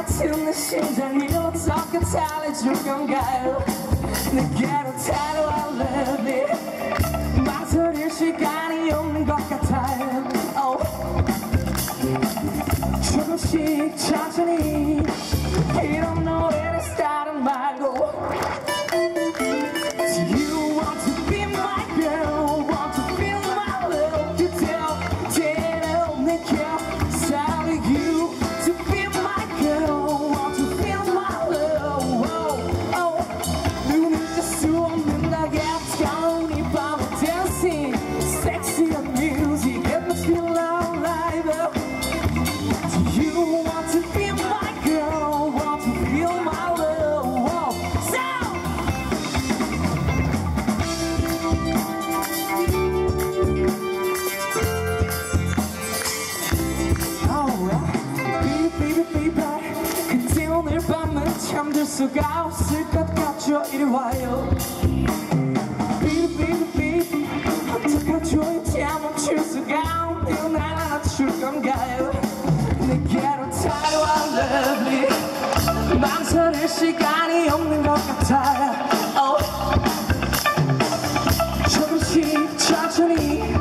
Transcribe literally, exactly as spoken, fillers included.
같은 내 심장이 어떻게 달래줄 건가요? 내게로 다가와 baby 망설일 시간이 없는 것 같아요. oh. 조금씩 천천히 이런 노래를 start 말고 Do you want to be my girl? Want to feel my love? 그대로 그대로 내게 사랑해 you to be my girl. Want to feel my love? oh, oh. 눈을 뗄 수 없는 나의 차가운 이 밤의 dancing Sexy music it must feel alive. Do you want to be my girl? Want to feel my love? oh. So 그때 오늘 밤은 잠들 수가 없을 것 같죠. 이리 와요 Baby baby baby 어떡하죠 이제 멈출 수가 없는 날 안아줄 건가요? 내게로 다가와 lovely 망설일 시간이 없는 것 같아 oh. 조금씩 천천히